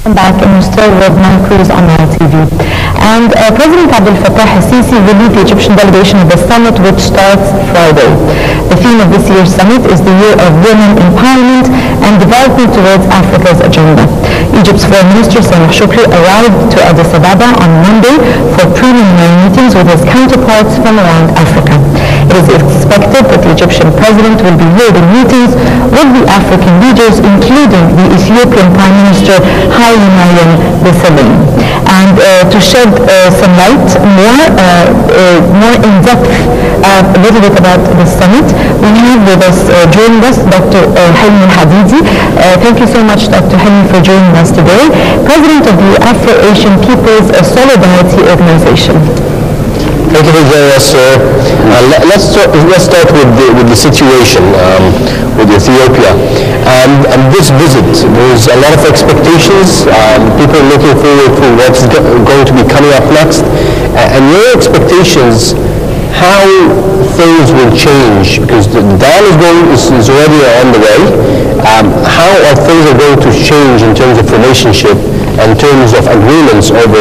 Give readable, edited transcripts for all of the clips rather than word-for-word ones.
Back in Australia with Mike Cruz on Nile TV. And President Abdel Fattah al-Sisi will lead the Egyptian delegation of the summit, which starts Friday. The theme of this year's summit is the Year of Women Empowerment and Development towards Africa's Agenda. Egypt's Foreign Minister Sameh Shoukry arrived to Addis Ababa on Monday for preliminary meetings with his counterparts from around Africa. It is expected that the Egyptian president will be holding meetings with the African leaders, including the Ethiopian Prime Minister Haile Mariam Desalegn. And to shed some light more in depth a little bit about the summit, we have with us, joining us, Dr. Helmy Hadidi. Thank you so much, Dr. Helmy, for joining us today, President of the Afro-Asian People's Solidarity Organization. Thank you for joining us, sir. Let's start with the situation with Ethiopia. And this visit, there's a lot of expectations. People are looking forward to what's going to be coming up next. And your expectations, how things will change, because the Dam is already on the way. How are things going to change in terms of relationship and in terms of agreements over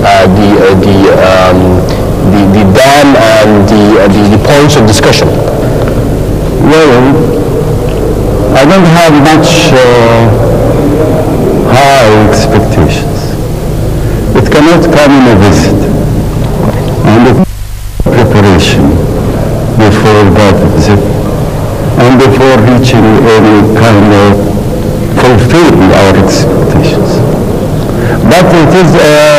the dam and the points of discussion? Well, I don't have much high expectations. It cannot come in a visit. And the preparation before that visit and before reaching any kind of fulfilling our expectations. But it is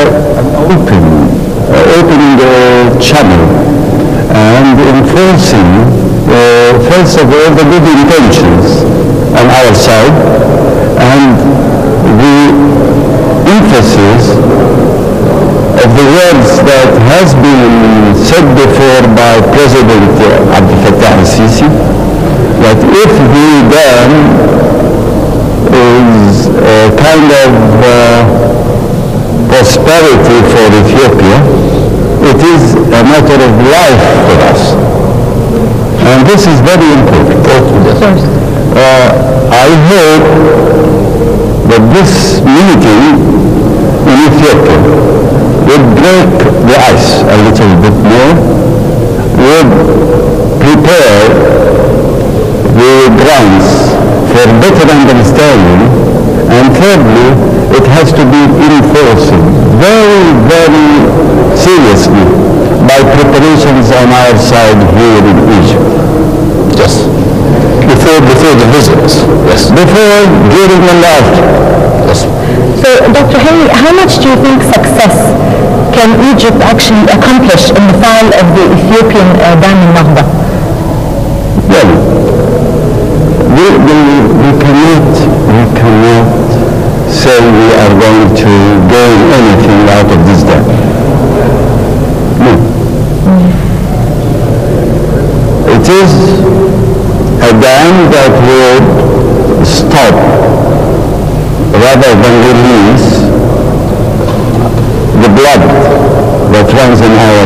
opening the channel and enforcing, first of all, the good intentions on our side and the emphasis of the words that has been said before by President Abdel Fattah al-Sisi, that if the dam is a kind of prosperity for Ethiopia, it is a matter of life for us. And this is very important. I hope that this meeting in Ethiopia would break the ice a little bit more, would prepare the grounds for better understanding, and thirdly, it has to be enforced very, very seriously by preparations on our side here in Egypt. Yes. Before the visits. Yes. Before, during, and after. Yes. So, Dr. Helmy, how much do you think success can Egypt actually accomplish in the file of the Ethiopian dam in Nahda? Well, we cannot say we are going to gain anything out of this dam. No. It is a dam that would stop rather than release the blood that runs in our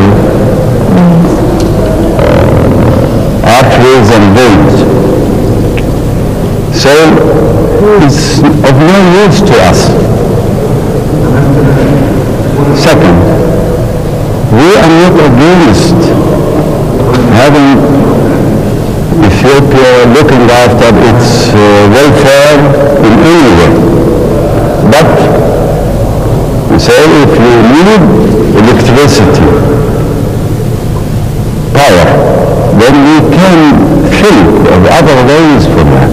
arteries and veins. So it's of no use to us. Second, we are not against having Ethiopia looking after its welfare in any way. But we say if you need electricity, power, then we can think of other ways for that.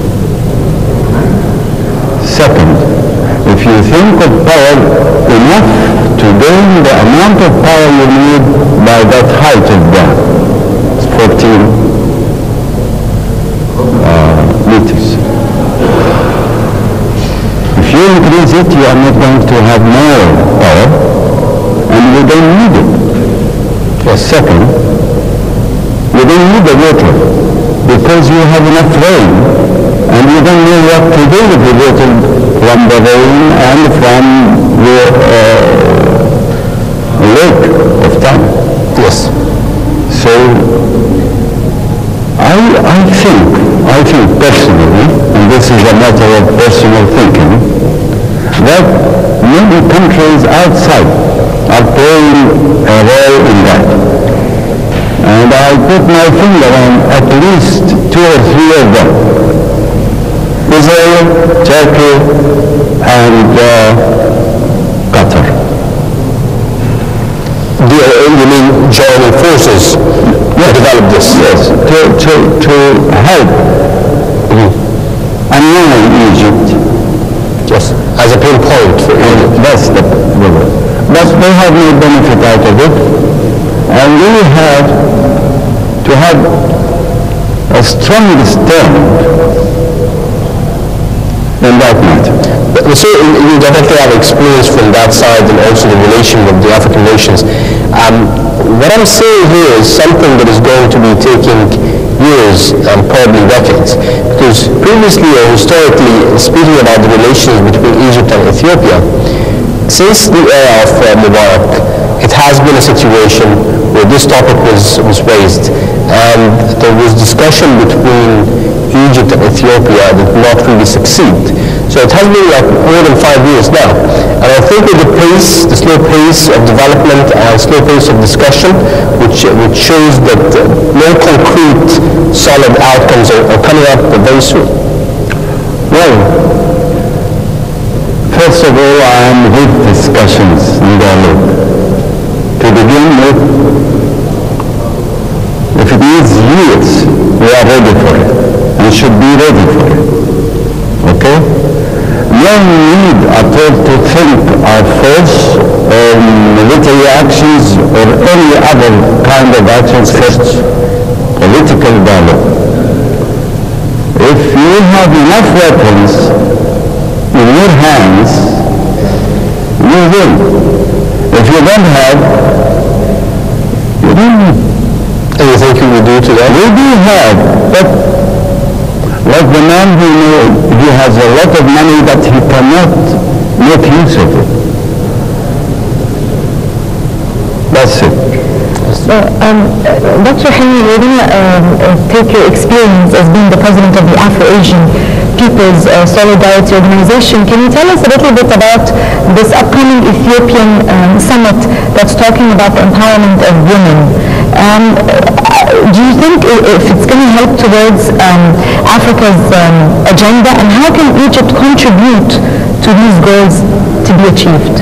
Second, if you think of power enough to gain the amount of power you need by that height of dam, it's 14 meters. If you increase it, you are not going to have more power, and you don't need it. Second, you don't need the water because you have enough rain, and you don't know what to do with the water from the rain and from the lake of time. Yes. So I think personally, and this is a matter of personal thinking, that many countries outside are playing a role in that. And I put my finger on at least 2 or 3 of them. Israel, Turkey, and Qatar. You mean joining forces to develop this? Yes, to help annul Egypt. Yes, as a pinpoint for Egypt. That's the problem. But they have no benefit out of it. And we have to have a strong stand in that matter. So you definitely have experience from that side and also the relation with the African nations. What I'm saying here is something that is going to be taking years and probably decades. Because previously or historically, speaking about the relations between Egypt and Ethiopia, since the era of Mubarak, it has been a situation where this topic was raised, and there was discussion between Egypt and Ethiopia that did not really succeed. So it has been like more than 5 years now. And I think with the pace, the slow pace of development and slow pace of discussion, which shows that no concrete, solid outcomes are coming up very soon. Well, first of all, I am with discussions and dialogue. To begin with, if it needs years, we are ready for it and should be ready for it. Okay? No need at all to think of force or military actions or any other kind of actions first. Political dialogue. If you have enough weapons in your hands, you will. If you don't have, you don't. And you think you will do to that? We do have, but like the man he has a lot of money that he cannot make use of it. That's it. So, Dr. Hani, we're going to take your experience as being the president of the Afro-Asian People's Solidarity Organization. Can you tell us a little bit about this upcoming Ethiopian summit that's talking about the empowerment of women? Do you think if it's going to help towards Africa's agenda, and how can Egypt contribute to these goals to be achieved?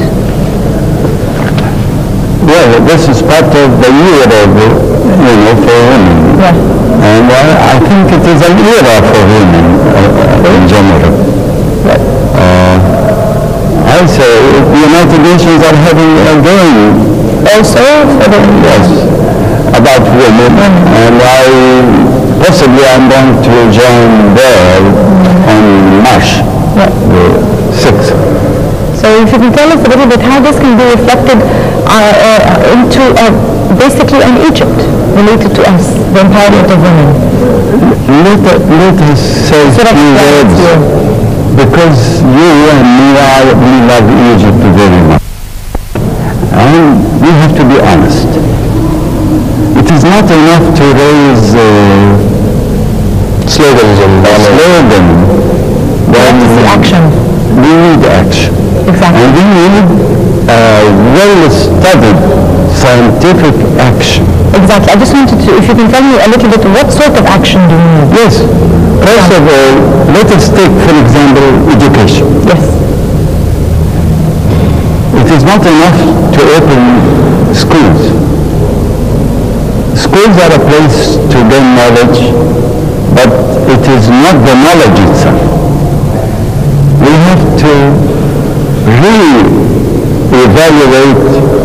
Well, this is part of the year of, for women. Yeah. And I think it is an era for women in general. I say the United Nations are having a game Also for the about women, and possibly I'm going to join there on March the 6th. So if you can tell us a little bit how this can be reflected into basically on Egypt related to us, the empowerment of women. Let us say a few words, because you and me, we love Egypt very much. And we have to be honest. It is not enough to raise Slogans and slogan. Action. We need action. Exactly. And we need well-studied scientific action. Exactly. I just wanted to, if you can tell me a little bit, what sort of action do you need? Yes. First of all, let us take, for example, education. Yes. It is not enough to open schools. Schools are a place to gain knowledge, but it is not the knowledge itself. We have to re-evaluate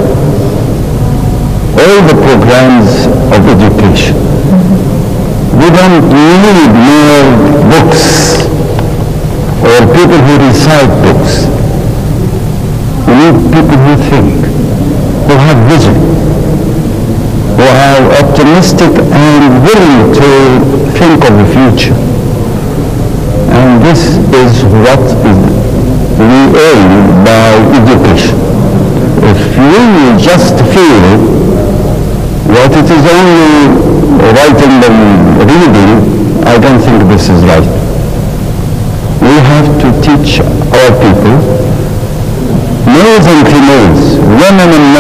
all the programs of education. We don't need more books or people who recite books. We need people who think, who have vision, who are optimistic and willing to think of the future. And this is what we aim by education. If you just feel that it is only writing and reading, I don't think this is right. We have to teach our people, presently knows women and